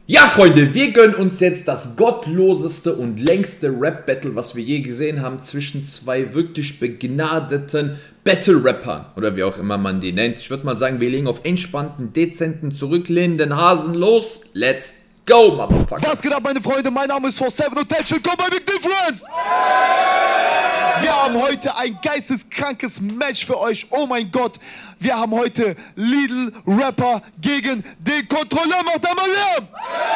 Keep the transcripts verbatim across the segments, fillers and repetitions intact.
Ja, Freunde, wir gönnen uns jetzt das gottloseste und längste Rap-Battle, was wir je gesehen haben, zwischen zwei wirklich begnadeten Battle-Rappern, oder wie auch immer man die nennt. Ich würde mal sagen, wir legen auf entspannten, dezenten, zurücklehnenden Hasen los. Let's go, Motherfucker. Was geht ab, meine Freunde? Mein Name ist four seven und herzlich willkommen bei Big Difference. Wir haben heute ein geisteskrankes Match für euch. Oh mein Gott, wir haben heute Lidl Rapper gegen den Kontrolleur. Macht einmal Lärm!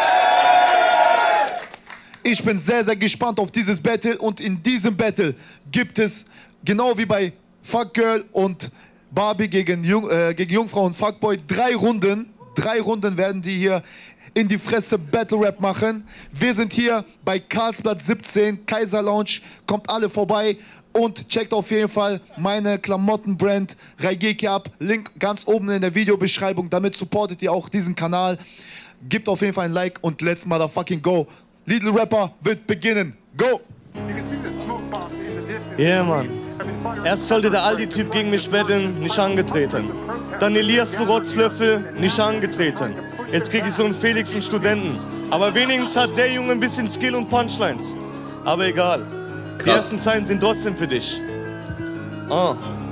Ich bin sehr, sehr gespannt auf dieses Battle und in diesem Battle gibt es, genau wie bei Fuck Girl und Barbie gegen, Jung, äh, gegen Jungfrau und Fuckboy, drei Runden. Drei Runden werden die hier in die Fresse Battle Rap machen. Wir sind hier bei Karlsplatz siebzehn, Kaiser Lounge. Kommt alle vorbei und checkt auf jeden Fall meine Klamottenbrand Raigeki ab. Link ganz oben in der Videobeschreibung. Damit supportet ihr auch diesen Kanal. Gebt auf jeden Fall ein Like und let's motherfucking go. Lidl Rapper wird beginnen. Go! Yeah, Mann. Erst sollte der Aldi-Typ gegen mich betteln, nicht angetreten. Dann Elias, du Rotzlöffel, nicht angetreten. Jetzt krieg ich so einen Felix, einen Studenten. Aber wenigstens hat der Junge ein bisschen Skill und Punchlines. Aber egal. Krass. Die ersten Zeilen sind trotzdem für dich. Ah.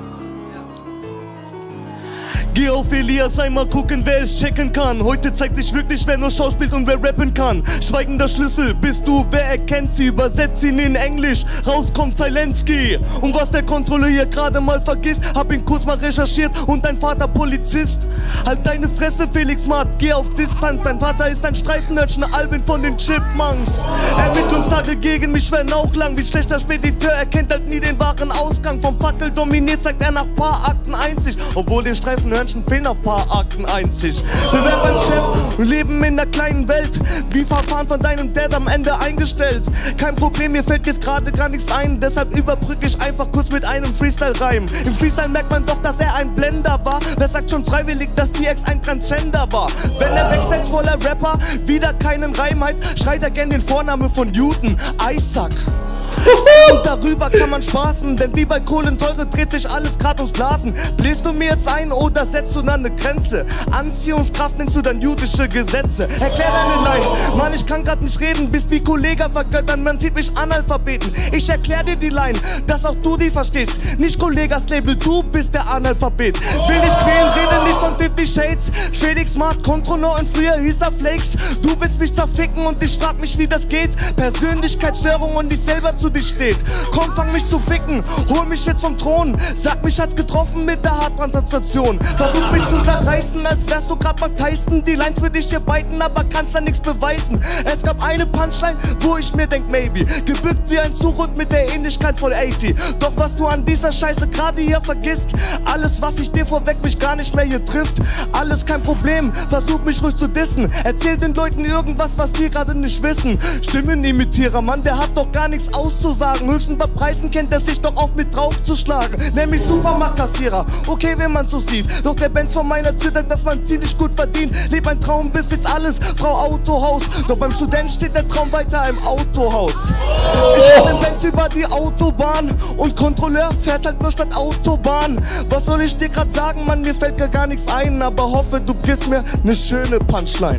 Geh auf Elias, einmal gucken, wer es checken kann. Heute zeigt sich wirklich, wer nur schauspielt und wer rappen kann. Schweigender Schlüssel, bist du, wer erkennt sie? Übersetzt ihn in Englisch, rauskommt Zelensky. Und was der Kontrolleur hier gerade mal vergisst, hab ihn kurz mal recherchiert und dein Vater Polizist. Halt deine Fresse, Felix Matt, geh auf Distanz. Dein Vater ist ein Streifenhörnchen, Alvin von den Chipmunks. Ermittlungstage gegen mich werden auch lang. Wie schlechter Spediteur erkennt halt nie den wahren Ausgang. Vom Fackel dominiert, zeigt er nach paar Akten einzig. Obwohl den Streifenhörnchen fehlen ein paar Akten einzig. Wir werden beim Chef und leben in der kleinen Welt. Wie Verfahren von deinem Dad am Ende eingestellt. Kein Problem, mir fällt jetzt gerade gar nichts ein. Deshalb überbrücke ich einfach kurz mit einem Freestyle-Reim. Im Freestyle merkt man doch, dass er ein Blender war. Wer sagt schon freiwillig, dass die Ex ein Transgender war? Wenn der Backstage voller Rapper wieder keinen Reim hat, schreit er gern den Vornamen von Newton, Isaac. Und darüber kann man spaßen, denn wie bei Kohlensäure dreht sich alles grad ums Blasen. Bläst du mir jetzt ein oder setzt du dann eine Grenze? Anziehungskraft nennst du dann jüdische Gesetze. Erklär deine Lines, Mann, ich kann grad nicht reden. Bist wie Kollege vergöttern, man sieht mich Analphabeten. Ich erklär dir die Line, dass auch du die verstehst. Nicht Kollegas Label, du bist der Analphabet. Will ich quälen, rede nicht von fifty Shades. Felix Smart, Kontrolleur und früher hieß er Flakes. Du willst mich zerficken und ich frag mich, wie das geht. Persönlichkeitsstörung und ich selber zu dich steht. Komm, fang mich zu ficken, hol mich jetzt vom Thron. Sag mich hat's getroffen mit der Haartransplantation. Versuch mich zu zerreißen, als wärst du grad Mark Tyson. Die Lines für dich hier beiten, aber kannst da nichts beweisen. Es gab eine Punchline, wo ich mir denk, maybe gebückt wie ein Zurück mit der Ähnlichkeit von achtzig. Doch was du an dieser Scheiße gerade hier vergisst, alles was ich dir vorweg mich gar nicht mehr hier trifft. Alles kein Problem, versuch mich ruhig zu dissen. Erzähl den Leuten irgendwas, was die gerade nicht wissen. Stimmenimitierer, Mann, der hat doch gar nichts auszusagen. Höchstens bei Preisen kennt er sich doch auf mit draufzuschlagen. Nämlich Supermarktkassierer, okay, wenn man so sieht. Doch der Benz vor meiner Tür denkt, dass man ziemlich gut verdient. Leb ein Traum, bis jetzt alles, Frau Autohaus. Doch beim Student steht der Traum weiter im Autohaus. Ich fahr den Benz über die Autobahn und Kontrolleur fährt halt nur statt Autobahn. Was soll ich dir grad sagen, Mann, mir fällt gar nichts ein. Aber hoffe, du gibst mir ne schöne Punchline.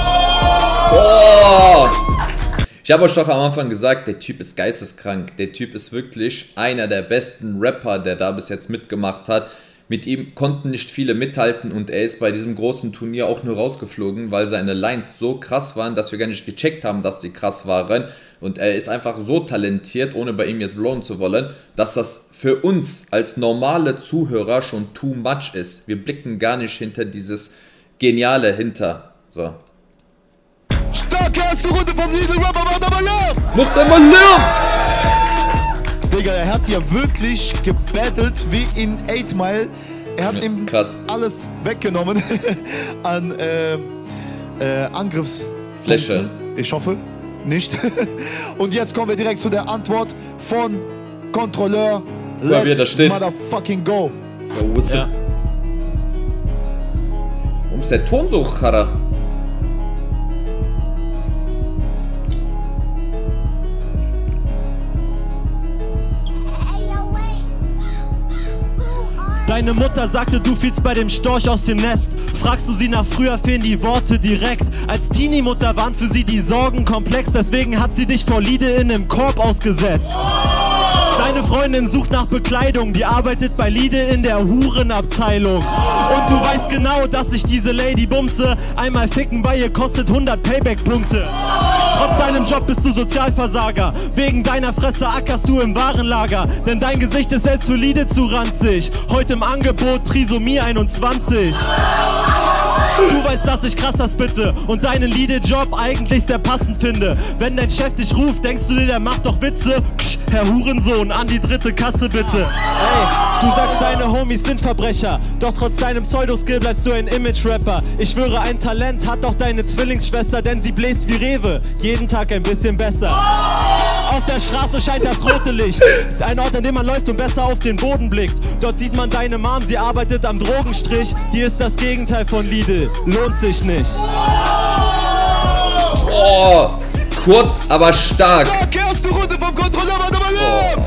Oh. Ich habe euch doch am Anfang gesagt, der Typ ist geisteskrank. Der Typ ist wirklich einer der besten Rapper, der da bis jetzt mitgemacht hat. Mit ihm konnten nicht viele mithalten und er ist bei diesem großen Turnier auch nur rausgeflogen, weil seine Lines so krass waren, dass wir gar nicht gecheckt haben, dass die krass waren. Und er ist einfach so talentiert, ohne bei ihm jetzt blowen zu wollen, dass das für uns als normale Zuhörer schon too much ist. Wir blicken gar nicht hinter dieses Geniale hinter. So. Starke erste Runde vom Lidl Rapper, macht aber Lärm! Macht aber Lärm! Digga, er hat hier wirklich gebattelt wie in eight Mile. Er hat ja, ihm krass alles weggenommen an äh, äh, Angriffsfläche. Ich hoffe nicht. Und jetzt kommen wir direkt zu der Antwort von Kontrolleur. Let's motherfucking go. Ja. Warum ist der Ton so charra? Deine Mutter sagte, du fielst bei dem Storch aus dem Nest. Fragst du sie nach früher, fehlen die Worte direkt. Als Teenie-Mutter waren für sie die Sorgen komplex, deswegen hat sie dich vor Liede in einem Korb ausgesetzt. Deine Freundin sucht nach Bekleidung, die arbeitet bei Lidl in der Hurenabteilung. Und du weißt genau, dass ich diese Lady bumse. Einmal ficken bei ihr kostet hundert Payback-Punkte. Trotz deinem Job bist du Sozialversager. Wegen deiner Fresse ackerst du im Warenlager. Denn dein Gesicht ist selbst für Lidl zu ranzig. Heute im Angebot Trisomie einundzwanzig. Du weißt, dass ich krasser spitte und deinen Lidl-Job eigentlich sehr passend finde. Wenn dein Chef dich ruft, denkst du dir, der macht doch Witze? Ksch, Herr Hurensohn, an die dritte Kasse bitte. Ey, du sagst, deine Homies sind Verbrecher, doch trotz deinem Pseudoskill bleibst du ein Image-Rapper. Ich schwöre, ein Talent hat doch deine Zwillingsschwester, denn sie bläst wie Rewe, jeden Tag ein bisschen besser. Auf der Straße scheint das rote Licht, ein Ort, an dem man läuft und besser auf den Boden blickt. Dort sieht man deine Mom, sie arbeitet am Drogenstrich. Die ist das Gegenteil von Lidl, lohnt sich nicht. Oh, kurz, aber stark. Erste Runde vom Kontrolleur, warte mal oh.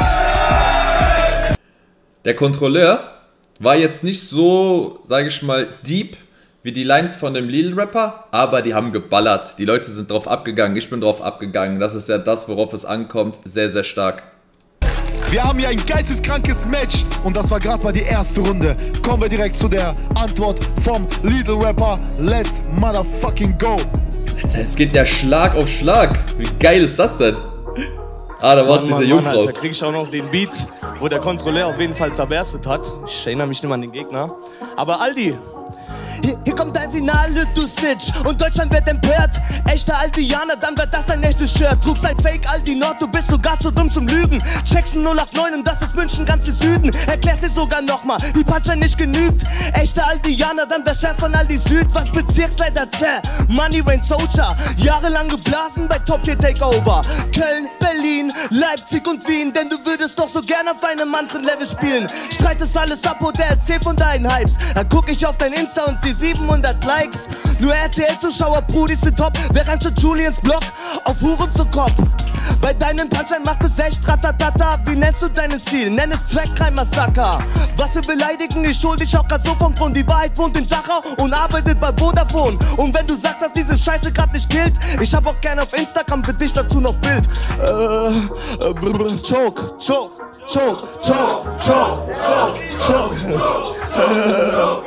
Der Kontrolleur war jetzt nicht so, sage ich mal, deep wie die Lines von dem Lidl-Rapper, aber die haben geballert. Die Leute sind drauf abgegangen, ich bin drauf abgegangen. Das ist ja das, worauf es ankommt. Sehr, sehr stark. Wir haben hier ein geisteskrankes Match und das war gerade mal die erste Runde. Kommen wir direkt zu der Antwort vom Lidl-Rapper. Let's motherfucking go. Alter, es geht ja Schlag auf Schlag. Wie geil ist das denn? Ah, da war diese Jungfrau. Da krieg ich auch noch den Beat, wo der Kontrolleur auf jeden Fall zerberstet hat. Ich erinnere mich nicht mehr an den Gegner. Aber Aldi. Hier, hier kommt dein Finale, du Snitch. Und Deutschland wird empört. Echter Aldianer, dann wird das dein echtes Shirt. Trugst ein Fake Aldi Nord, du bist sogar zu dumm zum Lügen. Checkst null acht neun und das ist München ganz im Süden. Erklärst dir sogar nochmal, wie Punchline nicht genügt. Echter Aldianer, dann der Chef von Aldi Süd. Was Bezirksleiter zäh? Money Rain Soldier. Jahrelang geblasen bei Top Tier Takeover. Köln, Berlin, Leipzig und Wien. Denn du würdest doch so gerne auf einem anderen Level spielen. Streitest alles ab oder erzähl von deinen Hypes. Dann guck ich auf dein Insta und sieh siebenhundert Likes. Nur R T L-Zuschauer, Brudis sind top. Wer reimt schon Julians Blog auf Huren zu Kopf? Bei deinen Punchline macht es echt ratatata. Wie nennst du deinen Stil? Nenn es Zweckkrime-Massaker. Was für Beleidigen, ich schuld dich auch grad so vom Grund. Die Wahrheit wohnt in Dachau und arbeitet bei Vodafone. Und wenn du sagst, dass diese Scheiße grad nicht killt, ich hab auch gerne auf Instagram für dich dazu noch Bild. Äh, äh, brr, choke, choke, choke, choke, choke, choke, choke.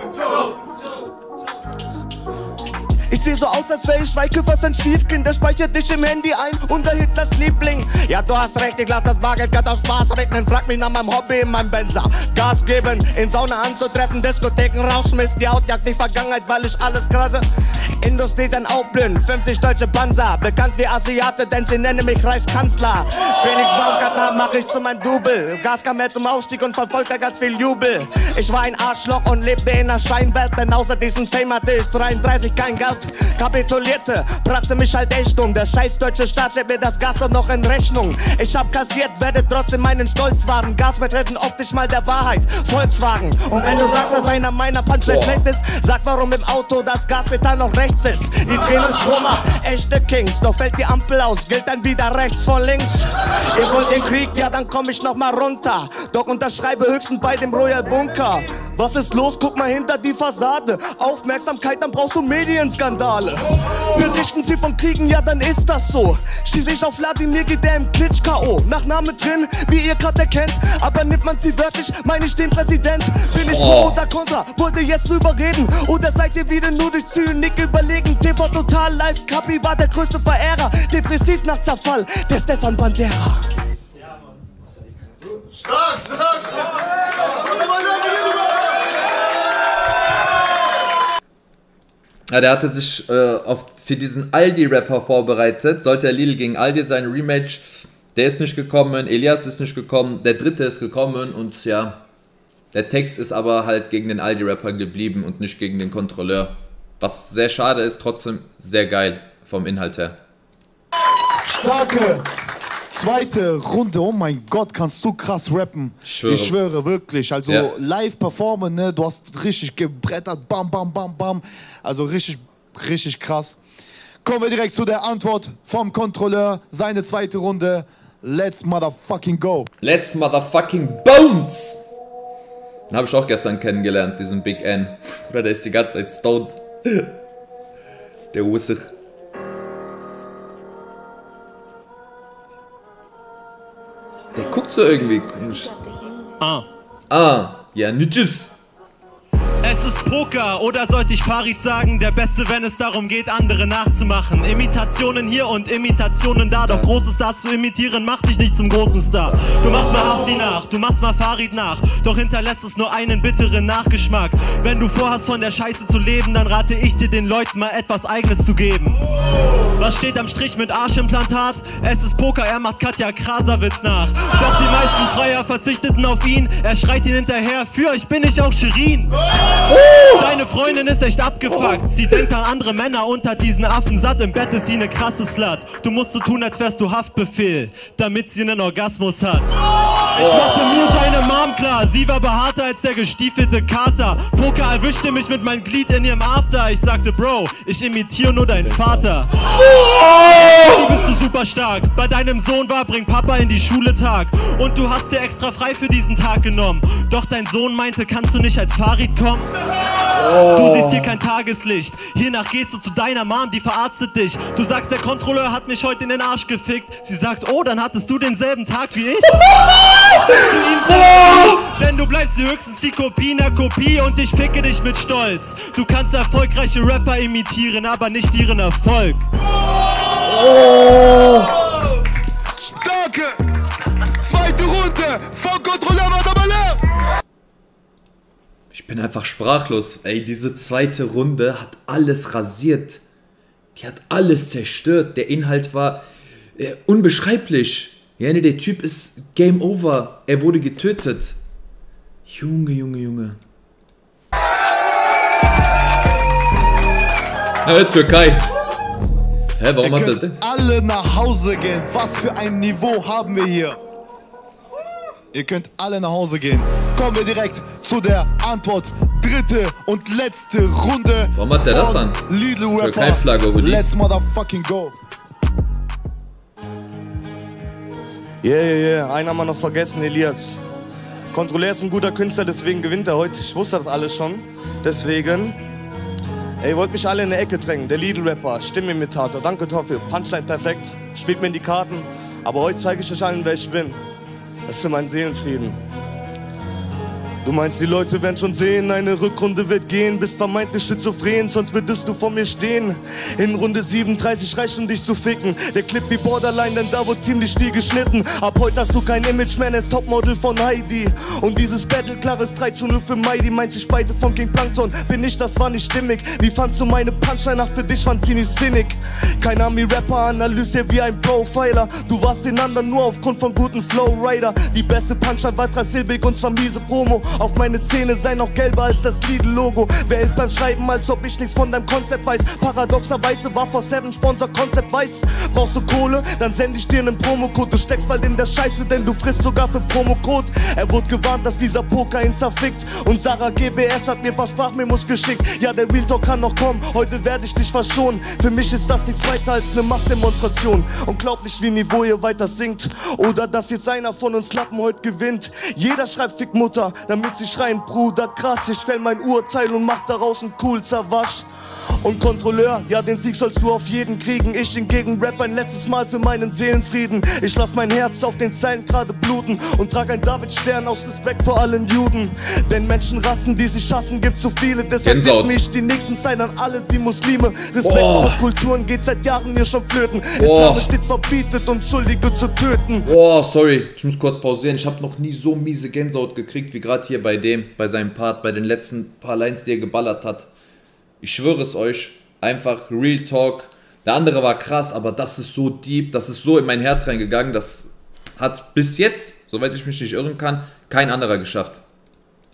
Ich seh so aus, als wär ich Schweighöfer sein Stiefkind. Der speichert dich im Handy ein unter Hitlers Liebling. Ja, du hast recht, ich lass das Bargeld grad auf Spaß regnen. Frag mich nach meinem Hobby in meinem Benzer. Gas geben, in Sauna anzutreffen, Diskotheken rausschmiss. Die Haut jagt die Vergangenheit, weil ich alles krasse. Industrie dann aufblühen, fünfzig deutsche Panzer. Bekannt wie Asiate, denn sie nennen mich Reichskanzler. Felix Baumgartner mach ich zu meinem Double. Gas kam mehr zum Aufstieg und verfolgte ganz viel Jubel. Ich war ein Arschloch und lebte in der Scheinwelt, denn außer diesem Fame hatte ich dreiunddreißig kein Geld. Kapitulierte, brachte mich halt echt um. Der scheiß deutsche Staat stellt mir das Gas doch noch in Rechnung. Ich hab kassiert, werde trotzdem meinen Stolz wahren. Gas vertreten oft nicht mal der Wahrheit. Volkswagen. Und wenn du sagst, dass einer meiner Punchline schlecht ist, sag, warum im Auto das Gaspedal noch rechts ist. Die drehen uns Strom ab, echte Kings. Doch fällt die Ampel aus, gilt dann wieder rechts vor links. Ihr wollt den Krieg, ja dann komm ich noch mal runter. Doch unterschreibe höchstens bei dem Royal Bunker. Was ist los? Guck mal hinter die Fassade. Aufmerksamkeit, dann brauchst du Medienskandale. Berichten sie von Kriegen, ja dann ist das so. Schieß ich auf Wladimir, geht der im Klitsch K O Nachname drin, wie ihr gerade erkennt. Aber nimmt man sie wörtlich, meine ich den Präsident. Bin ich pro oder contra, wollt ihr jetzt drüber reden? Oder seid ihr wieder nur durch Zynik überlegen? T V Total Live, Kapi war der größte Verehrer. Depressiv nach Zerfall, der Stefan Bandera. Stark, stark! Ja, der hatte sich äh, auf, für diesen Aldi-Rapper vorbereitet. Sollte er Lidl gegen Aldi sein Rematch. Der ist nicht gekommen, Elias ist nicht gekommen, der dritte ist gekommen und ja, der Text ist aber halt gegen den Aldi-Rapper geblieben und nicht gegen den Kontrolleur. Was sehr schade ist, trotzdem sehr geil vom Inhalt her. Starke zweite Runde, oh mein Gott, kannst du krass rappen. Ich schwöre, ich schwöre wirklich. Also ja. live performen, ne? Du hast richtig gebrettert, bam, bam, bam, bam. Also richtig, richtig krass. Kommen wir direkt zu der Antwort vom Kontrolleur. Seine zweite Runde. Let's motherfucking go. Let's motherfucking bounce. Den habe ich auch gestern kennengelernt, diesen Big N. Oder der ist die ganze Zeit stoned. Der Usser. Der guckt so irgendwie komisch. Ah. Ah, ja, tschüss. Es ist Poker, oder sollte ich Farid sagen, der Beste, wenn es darum geht, andere nachzumachen. Imitationen hier und Imitationen da, doch große Stars zu imitieren macht dich nicht zum großen Star. Du machst mal Hafti nach, du machst mal Farid nach, doch hinterlässt es nur einen bitteren Nachgeschmack. Wenn du vorhast, von der Scheiße zu leben, dann rate ich dir, den Leuten mal etwas Eigenes zu geben. Was steht am Strich mit Arschimplantat? Es ist Poker, er macht Katja Krasavitz nach. Doch die meisten Freier verzichteten auf ihn, er schreit ihn hinterher, für euch bin ich auch Shirin. Deine Freundin ist echt abgefuckt. Sie denkt an andere Männer und hat diesen Affen satt. Im Bett ist sie ne krasse Slut. Du musst so tun, als wärst du Haftbefehl, damit sie einen Orgasmus hat. Ich machte mir seine Mom klar. Sie war behaarter als der gestiefelte Kater. Poker erwischte mich mit meinem Glied in ihrem After. Ich sagte, Bro, ich imitiere nur deinen Vater. Wie bist du super stark. Bei deinem Sohn war, bring Papa in die Schule Tag. Und du hast dir extra frei für diesen Tag genommen. Doch dein Sohn meinte, kannst du nicht als Farid kommen? Oh. Du siehst hier kein Tageslicht. Hiernach gehst du zu deiner Mom, die verarztet dich. Du sagst, der Kontrolleur hat mich heute in den Arsch gefickt. Sie sagt, oh, dann hattest du denselben Tag wie ich. Zu ihm oh. Denn du bleibst höchstens die Kopie einer Kopie und ich ficke dich mit Stolz. Du kannst erfolgreiche Rapper imitieren, aber nicht ihren Erfolg. Oh. Starke zweite Runde von Kontrolleur Madame. Ich bin einfach sprachlos. Ey, diese zweite Runde hat alles rasiert. Die hat alles zerstört. Der Inhalt war äh, unbeschreiblich. Ja, der Typ ist Game Over. Er wurde getötet. Junge, Junge, Junge. Äh, Türkei. Hä, warum hat er das? Alle nach Hause gehen. Was für ein Niveau haben wir hier? Ihr könnt alle nach Hause gehen. Kommen wir direkt zu der Antwort. Dritte und letzte Runde. Warum hat der das an? Lidl Rapper. Türkei-Flagge, Let's motherfucking go. Yeah, yeah, yeah. Einen haben wir noch vergessen, Elias. Kontrolleur ist ein guter Künstler, deswegen gewinnt er heute. Ich wusste das alles schon. Deswegen. Ey, ihr wollt mich alle in eine Ecke drängen. Der Lidl-Rapper, Stimmenimitator, danke Toffel, Punchline perfekt, spielt mir in die Karten. Aber heute zeige ich euch allen, wer ich bin. Das ist für meinen Seelenfrieden. Du meinst, die Leute werden schon sehen, eine Rückrunde wird gehen, bist vermeintlich schizophren, sonst würdest du vor mir stehen. In Runde siebenunddreißig reicht, um dich zu ficken. Der Clip wie Borderline, denn da wurde ziemlich viel geschnitten. Ab heute hast du kein Image mehr, als Topmodel von Heidi. Und dieses Battle, klares drei zu null für Mighty. Meint sich beide von King Plankton, bin ich, das war nicht stimmig. Wie fandst du meine Punchline? Ach, für dich fand sie nicht sinnig. Kein Army-Rapper, analysier wie ein Profiler. Du warst den anderen nur aufgrund von guten Flowrider. Die beste Punchline war dreisilbig und zwar miese Promo. Auf meine Zähne seien noch gelber als das Lidl-Logo. Wer ist beim Schreiben, als ob ich nichts von deinem Konzept weiß? Paradoxerweise war vor Seven Sponsor Konzept weiß. Brauchst du Kohle? Dann send ich dir einen Promocode. Du steckst bald in der Scheiße, denn du frisst sogar für Promocode. Er wurde gewarnt, dass dieser Poker ihn zerfickt. Und Sarah G B S hat mir ein paar Sprachmemos geschickt. Ja, der Real Talk kann noch kommen, heute werde ich dich verschonen. Für mich ist das nichts weiter als eine Machtdemonstration. Unglaublich, wie Niveau ihr weiter singt. Oder dass jetzt einer von uns Lappen heute gewinnt. Jeder schreibt Fick Mutter, damit sie schreien, Bruder, krass, ich fäll mein Urteil und mach daraus einen cool Zerwasch. Und Kontrolleur, ja, den Sieg sollst du auf jeden kriegen. Ich hingegen rap ein letztes Mal für meinen Seelenfrieden. Ich lass mein Herz auf den Zeilen gerade bluten und trag ein Davidstern aus Respekt vor allen Juden. Denn Menschenrassen, die sich hassen, gibt so viele. Deshalb widme ich die nächsten Zeit an alle die Muslime. Respekt vor Kulturen geht seit Jahren mir schon flöten. Islam stets verbietet, um Schuldige zu töten. Boah, sorry, ich muss kurz pausieren. Ich habe noch nie so miese Gänsehaut gekriegt wie gerade hier bei dem, bei seinem Part, bei den letzten paar Lines, die er geballert hat. Ich schwöre es euch, einfach Real Talk. Der andere war krass, aber das ist so deep, das ist so in mein Herz reingegangen. Das hat bis jetzt, soweit ich mich nicht irren kann, kein anderer geschafft.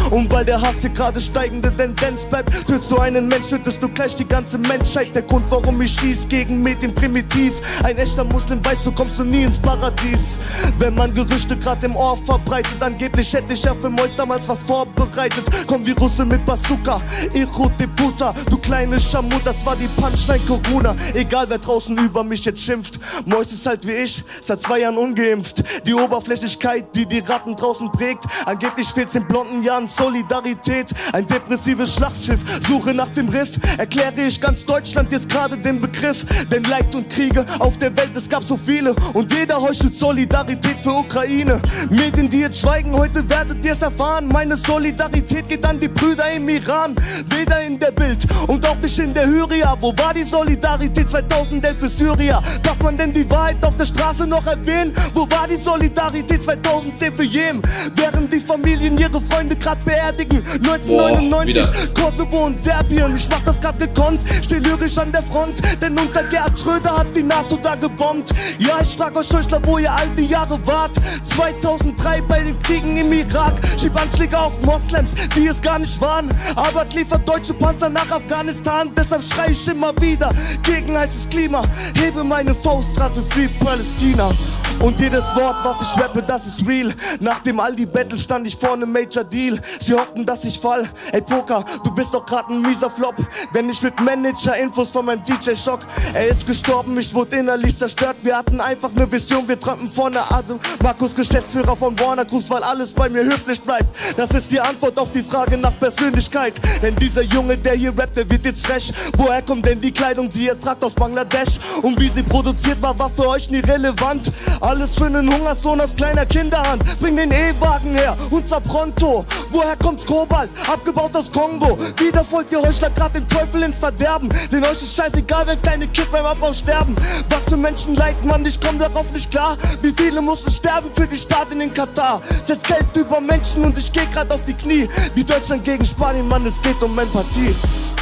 Und weil der Hass hier gerade steigende Tendenz bleibt, tötest du einen Mensch, tötest du gleich die ganze Menschheit. Der Grund, warum ich schieß gegen Medien primitiv. Ein echter Muslim weiß, du kommst du nie ins Paradies. Wenn man Gerüchte grad im Ohr verbreitet, angeblich hätte ich ja für Mois damals was vorbereitet. Komm wie Russe mit Bazooka, Echo de Puta, du kleine Schamut, das war die Punchline Corona. Egal wer draußen über mich jetzt schimpft, Mois ist halt wie ich, seit zwei Jahren ungeimpft. Die Oberflächlichkeit, die die Ratten draußen prägt, angeblich fehlt in blonden Jahren Solidarität. Ein depressives Schlachtschiff, Suche nach dem Riff, erkläre ich ganz Deutschland jetzt gerade den Begriff. Denn Leid und Kriege auf der Welt, es gab so viele und jeder heuchelt Solidarität für Ukraine. Medien, die jetzt schweigen, heute werdet ihr es erfahren. Meine Solidarität geht an die Brüder im Iran. Weder in der Bild und auch nicht in der Hyria. Wo war die Solidarität zweitausendelf für Syria? Darf man denn die Wahrheit auf der Straße noch erwähnen? Wo war die Solidarität zweitausendzehn für Jemen? Während die Familien ihre Freunde grad beerdigen. neunzehnhundertneunundneunzig, Boah, Kosovo und Serbien. Ich mach das grad gekonnt, steh lyrisch an der Front. Denn unter Gerhard Schröder hat die NATO da gebombt. Ja, ich frag euch Scheuchler, wo ihr all die Jahre wart. zweitausenddrei bei den Kriegen im Irak. Schieb Anschläge auf Moslems, die es gar nicht waren. Aber liefert deutsche Panzer nach Afghanistan. Deshalb schrei ich immer wieder gegen heißes Klima. Hebe meine Faust grad für Free Palästina. Und jedes Wort, was ich rappe, das ist real. Nach dem Aldi-Battle stand ich vor einem Major Deal. Sie hofften, dass ich fall. Ey Poker, du bist doch grad ein mieser Flop. Denn ich mit Manager-Infos von meinem D J Schock. Er ist gestorben, ich wurde innerlich zerstört. Wir hatten einfach eine Vision, wir träumten von der Art. Markus, Geschäftsführer von Warner Cruz, weil alles bei mir höflich bleibt. Das ist die Antwort auf die Frage nach Persönlichkeit. Denn dieser Junge, der hier rappt, der wird jetzt frech. Woher kommt denn die Kleidung, die ihr tragt aus Bangladesch? Und wie sie produziert war, war für euch nie relevant. Alles für einen Hungerslohn aus kleiner Kinderhand. Bring den E-Wagen her, und zwar pronto. Woher kommt Kobalt? Abgebaut aus Kongo. Wieder folgt ihr Heuchler grad dem Teufel ins Verderben. Denn euch ist scheißegal, wenn kleine Kids beim Abbau sterben. Was für Menschen leiden, Mann, ich komm darauf nicht klar. Wie viele mussten sterben für die Staaten in Katar? Setzt Geld über Menschen und ich geh grad auf die Knie. Wie Deutschland gegen Spanien, Mann, es geht um Empathie.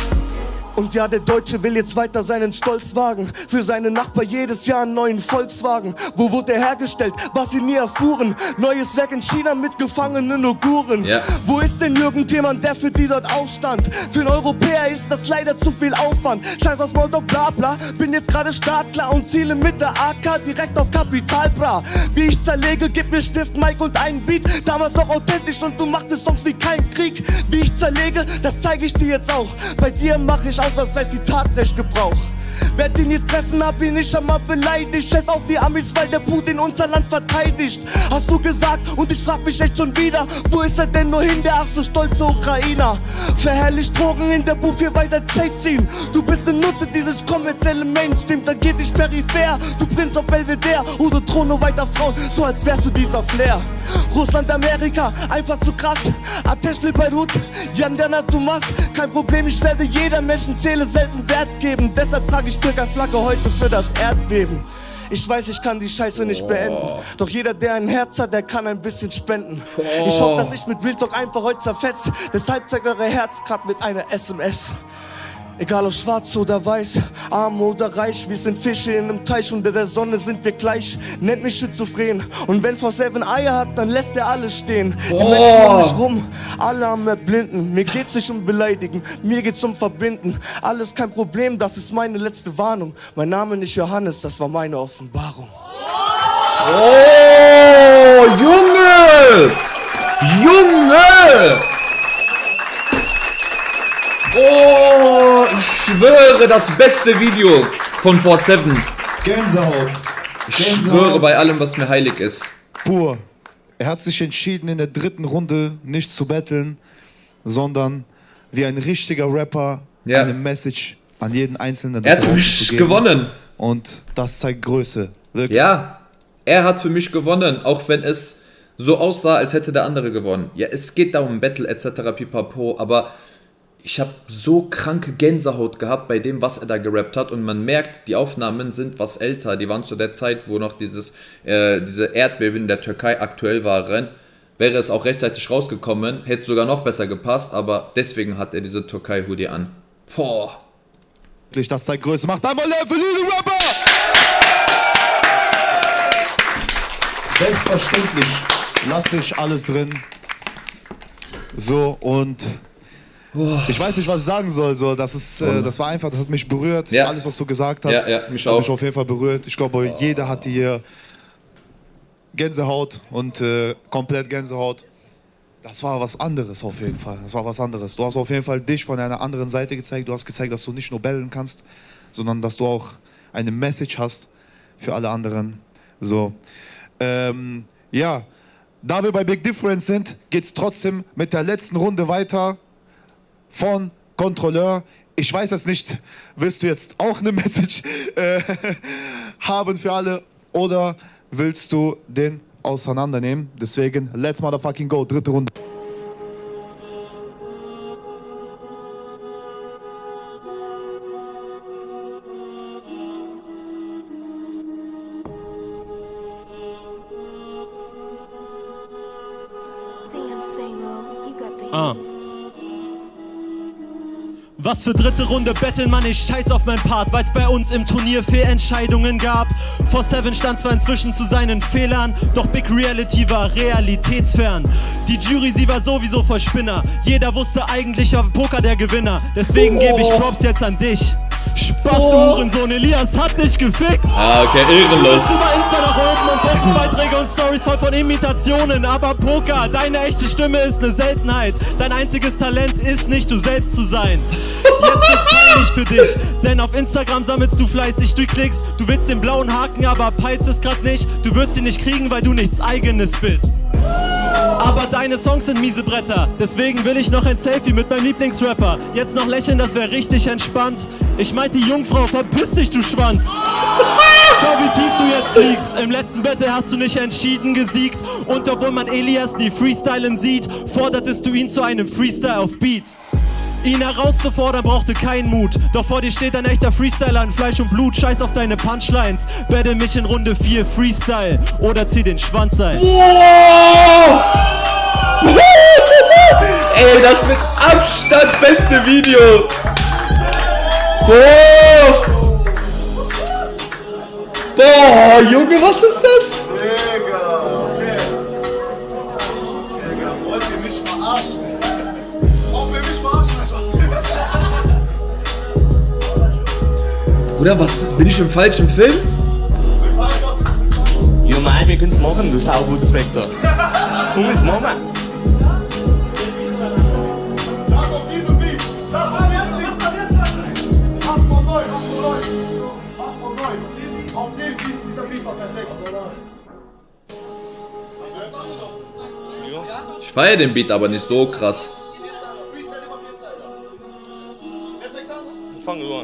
Und ja, der Deutsche will jetzt weiter seinen Stolz wagen. Für seine Nachbar jedes Jahr einen neuen Volkswagen. Wo wurde er hergestellt, was sie nie erfuhren? Neues Werk in China mit gefangenen Uiguren. Ja. Wo ist denn irgendjemand, der für die dort aufstand? Für einen Europäer ist das leider zu viel Aufwand. Scheiß aus Moldau, bla bla. Bin jetzt gerade startklar und ziele mit der A K direkt auf Kapital, bra. Wie ich zerlege, gib mir Stift, Mike und einen Beat. Damals noch authentisch und du machtest Songs wie kein Krieg. Wie ich zerlege, das zeige ich dir jetzt auch. Bei dir mach ich aus, als wäre die Tat recht Gebrauch. Werd ihn jetzt treffen, hab ihn nicht einmal beleidigt. Scheiß auf die Amis, weil der Putin unser Land verteidigt. Hast du gesagt und ich frag mich echt schon wieder, wo ist er denn nur hin, der ach so stolze Ukrainer? Verherrlicht Drogen in der Booth, hier weiter Zeit ziehen. Du bist ne Nutte dieses kommerzielle Mainstream, dann geht dich peripher. Du Prinz auf Belvedere oder droh nur weiter Frauen, so als wärst du dieser Flair. Russland, Amerika, einfach zu krass. Ateşli Beirut, Yandana Tumas. Kein Problem, ich werde jeder Menschenseele selten Wert geben. Deshalb trage ich Türkei-Flagge heute für das Erdbeben. Ich weiß, ich kann die Scheiße nicht beenden. Doch jeder, der ein Herz hat, der kann ein bisschen spenden. Ich hoffe, dass ich mit Real Talk einfach heute zerfetzt. Deshalb zeigt eure Herz grad mit einer S M S. Egal ob schwarz oder weiß, arm oder reich, wir sind Fische in einem Teich, unter der Sonne sind wir gleich. Nennt mich schizophren. Und wenn V sieben Eier hat, dann lässt er alles stehen. Die oh. Menschen um mich rum, alle am Erblinden. Mir geht's nicht um Beleidigen, mir geht's um Verbinden. Alles kein Problem, das ist meine letzte Warnung. Mein Name nicht Johannes, das war meine Offenbarung. Oh, Junge! Junge! Oh, ich schwöre, das beste Video von V sieben. Gänsehaut. Ich schwöre bei allem, was mir heilig ist. Pur. Er hat sich entschieden, in der dritten Runde nicht zu battlen, sondern wie ein richtiger Rapper ja. eine Message an jeden Einzelnen. Er hat für mich gewonnen. Und das zeigt Größe. Wirklich. Ja, er hat für mich gewonnen, auch wenn es so aussah, als hätte der andere gewonnen. Ja, es geht da um Battle et cetera pipapo, aber ich habe so kranke Gänsehaut gehabt bei dem, was er da gerappt hat. Und man merkt, die Aufnahmen sind was älter. Die waren zu der Zeit, wo noch dieses, äh, diese Erdbeben in der Türkei aktuell waren. Wäre es auch rechtzeitig rausgekommen, hätte es sogar noch besser gepasst. Aber deswegen hat er diese Türkei-Hoodie an. Boah. Das zeigt Größe. Macht einmal Lärm für Little Rapper! Selbstverständlich lasse ich alles drin. So, und ich weiß nicht, was ich sagen soll. So, das, ist, äh, das war einfach, das hat mich berührt. Ja. Alles, was du gesagt hast, ja, ja, mich hat auch. mich auf jeden Fall berührt. Ich glaube, oh. jeder hat hier Gänsehaut und äh, komplett Gänsehaut. Das war was anderes auf jeden Fall. Das war was anderes. Du hast auf jeden Fall dich von einer anderen Seite gezeigt. Du hast gezeigt, dass du nicht nur bellen kannst, sondern dass du auch eine Message hast für alle anderen. So, ähm, ja, da wir bei Big Difference sind, geht es trotzdem mit der letzten Runde weiter von Kontrolleur. Ich weiß jetzt nicht, willst du jetzt auch eine Message äh, haben für alle oder willst du den auseinandernehmen? Deswegen, let's motherfucking go, dritte Runde. Ah. Was für dritte Runde betteln, Mann, ich scheiß auf mein Part, weil's bei uns im Turnier Fehlentscheidungen gab. vier sieben stand zwar inzwischen zu seinen Fehlern, doch Big Reality war realitätsfern. Die Jury, sie war sowieso voll Spinner, jeder wusste eigentlich auf Poker der Gewinner. Deswegen gebe ich Props jetzt an dich. Spaß, du Hurensohn, Elias hat dich gefickt. Ah, okay, ehrenlos. Du über Insta nach oben und postest Beiträge und Stories voll von Imitationen. Aber Poker, deine echte Stimme ist eine Seltenheit. Dein einziges Talent ist nicht, du selbst zu sein. Jetzt wird's peinlich für dich, denn auf Instagram sammelst du fleißig durch Klicks. Du willst den blauen Haken, aber peilst es grad nicht. Du wirst ihn nicht kriegen, weil du nichts Eigenes bist. Aber deine Songs sind miese Bretter, deswegen will ich noch ein Selfie mit meinem Lieblingsrapper. Jetzt noch lächeln, das wäre richtig entspannt. Ich meinte die Jungfrau, verpiss dich, du Schwanz. Schau, wie tief du jetzt fliegst. Im letzten Battle hast du nicht entschieden gesiegt. Und obwohl man Elias nie freestylen sieht, fordertest du ihn zu einem Freestyle auf Beat. Ihn herauszufordern brauchte keinen Mut. Doch vor dir steht ein echter Freestyler in Fleisch und Blut. Scheiß auf deine Punchlines. Battle mich in Runde vier Freestyle. Oder zieh den Schwanz ein. Wow! Ey, das mit Abstand beste Video. Boah! Boah, Junge, was ist das? Digga, okay. Digga, wollt ihr mich verarschen? Ob ihr mich verarschen, Bruder, was ist, bin ich im falschen Film? Ja, Mann, wir können's machen, du sauguter Frektor. Komm, es machen. Das auf diesem Beat. Das auf diesem Beat. acht von neun, acht von neun. acht von neun. Auf dem Beat, dieser Beat war perfekt. Ich feiere den Beat aber nicht so krass. Ich fange an.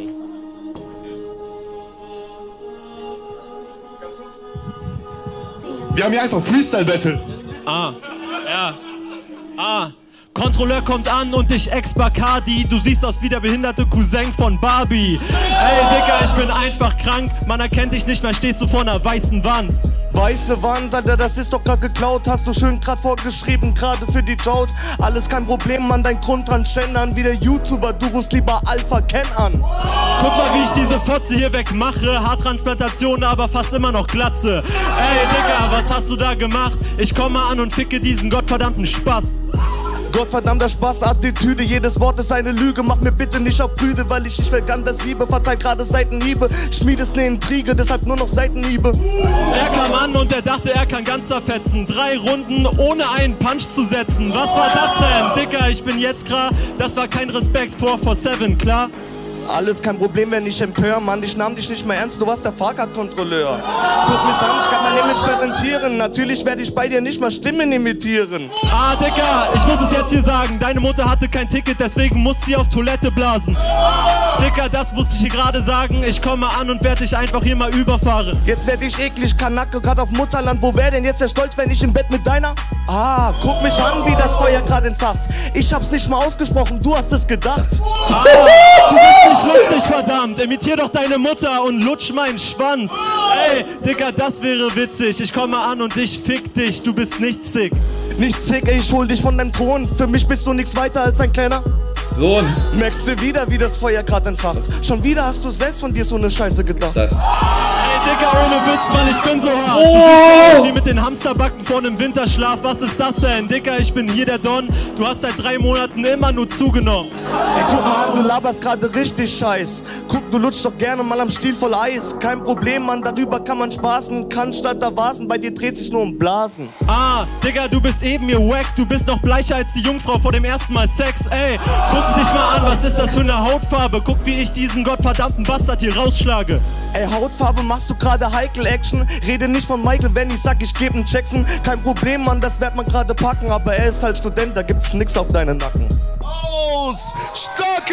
Wir haben hier einfach Freestyle-Battle. Ah, ja. Ah. Kontrolleur kommt an und ich ex-Bacardi. Du siehst aus wie der behinderte Cousin von Barbie. Ey, Digga, ich bin einfach krank. Man erkennt dich nicht mehr, stehst du vor einer weißen Wand. Weiße Wand, Alter, das ist doch grad geklaut. Hast du schön grad vorgeschrieben, gerade für die Jout. Alles kein Problem, Mann, dein Grund dran ständern. Wie der YouTuber, du rufst lieber Alpha Ken an. Guck mal, wie ich diese Fotze hier wegmache. Haartransplantation, aber fast immer noch Glatze. Ey, Digga, was hast du da gemacht? Ich komme an und ficke diesen gottverdammten Spaß. Gottverdammter Spaß, Attitüde, jedes Wort ist eine Lüge. Mach mir bitte nicht auf Brüde, weil ich nicht mehr ganz liebe. Verteil gerade Seitenhiebe, schmiedest ne Intrige, deshalb nur noch Seitenhiebe. Er kam an und er dachte, er kann ganz zerfetzen. Drei Runden ohne einen Punch zu setzen. Was war das denn? Dicker, ich bin jetzt klar, das war kein Respekt vor vier sieben, klar? Alles kein Problem, wenn ich empör, Mann, ich nahm dich nicht mehr ernst, du warst der Fahrkartkontrolleur. Guck mich an, ich kann mein Image präsentieren, natürlich werde ich bei dir nicht mal Stimmen imitieren. Ah, Dicker, ich muss es jetzt hier sagen, deine Mutter hatte kein Ticket, deswegen muss sie auf Toilette blasen. Dicker, das musste ich hier gerade sagen, ich komme an und werde dich einfach hier mal überfahren. Jetzt werd ich eklig, Kanacke, grad auf Mutterland, wo wär denn jetzt der Stolz, wenn ich im Bett mit deiner? Ah, guck mich an, wie das Feuer gerade entfacht. Ich hab's nicht mal ausgesprochen, du hast es gedacht. Ah, du bist nicht lustig, verdammt. Imitier doch deine Mutter und lutsch meinen Schwanz. Ey, Digga, das wäre witzig. Ich komme an und ich fick dich. Du bist nicht sick. Nicht sick, ey, ich hol dich von deinem Thron. Für mich bist du nichts weiter als ein kleiner Sohn. Merkst du wieder, wie das Feuer gerade entfacht? Schon wieder hast du selbst von dir so eine Scheiße gedacht. Das. Ey, Digga, ohne Witz, Mann, ich bin so hart. Oh. Du siehst ja aus wie mit den Hamsterbacken vor einem Winterschlaf. Was ist das denn? Digga, ich bin hier der Don. Du hast seit drei Monaten immer nur zugenommen. Ey, guck mal an, du laberst gerade richtig Scheiß. Guck, du lutschst doch gerne mal am Stiel voll Eis. Kein Problem, Mann, darüber kann man spaßen. Kann statt der Vasen, bei dir dreht sich nur um Blasen. Ah, Digga, du bist eben mir wack. Du bist noch bleicher als die Jungfrau vor dem ersten Mal Sex. Ey, guck dich mal an, was ist das für eine Hautfarbe? Guck, wie ich diesen gottverdammten Bastard hier rausschlage. Ey, Hautfarbe machst du gerade Heikel-Action. Rede nicht von Michael, wenn ich sag, ich geb einen Jackson. Kein Problem, Mann, das wird man gerade packen. Aber er ist halt Student, da gibt's nix auf deinen Nacken. Aus! Starke!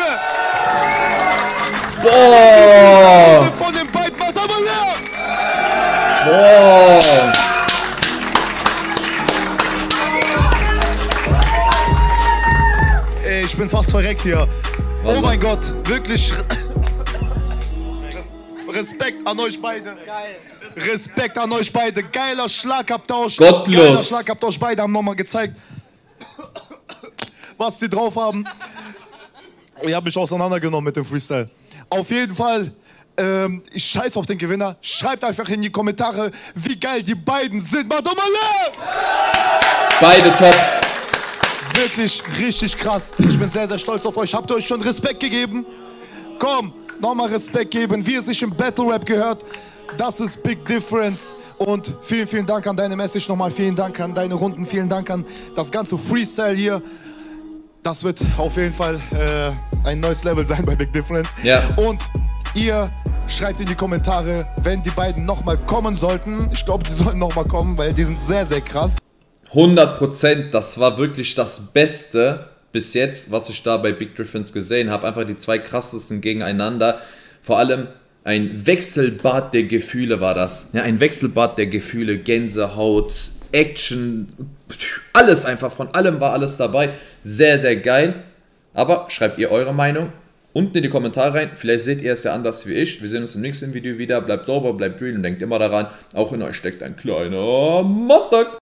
Boah! Von den beiden macht aber leer! Boah! Ey, ich bin fast verreckt hier. Oh mein Gott, wirklich. Respekt an euch beide. Respekt an euch beide. Geiler Schlagabtausch. Gottlos. Geiler Schlagabtausch. Beide haben nochmal gezeigt, was sie drauf haben. Ich habe mich auseinandergenommen mit dem Freestyle. Auf jeden Fall, ähm, ich scheiß auf den Gewinner. Schreibt einfach in die Kommentare, wie geil die beiden sind. Mach doch mal leer! Beide top. Wirklich richtig krass. Ich bin sehr, sehr stolz auf euch. Habt ihr euch schon Respekt gegeben? Komm, nochmal Respekt geben, wie es sich im Battle Rap gehört. Das ist Big Difference. Und vielen, vielen Dank an deine Message nochmal. Vielen Dank an deine Runden. Vielen Dank an das ganze Freestyle hier. Das wird auf jeden Fall äh, ein neues Level sein bei Big Difference. Ja. Und ihr schreibt in die Kommentare, wenn die beiden nochmal kommen sollten. Ich glaube, die sollen nochmal kommen, weil die sind sehr, sehr krass. hundert Prozent, das war wirklich das Beste bis jetzt, was ich da bei Big Difference gesehen habe. Einfach die zwei krassesten gegeneinander. Vor allem ein Wechselbad der Gefühle war das. Ja, ein Wechselbad der Gefühle, Gänsehaut, Action, alles einfach, von allem war alles dabei. Sehr, sehr geil. Aber schreibt ihr eure Meinung unten in die Kommentare rein. Vielleicht seht ihr es ja anders wie ich. Wir sehen uns im nächsten Video wieder. Bleibt sauber, bleibt real und denkt immer daran, auch in euch steckt ein kleiner Monster.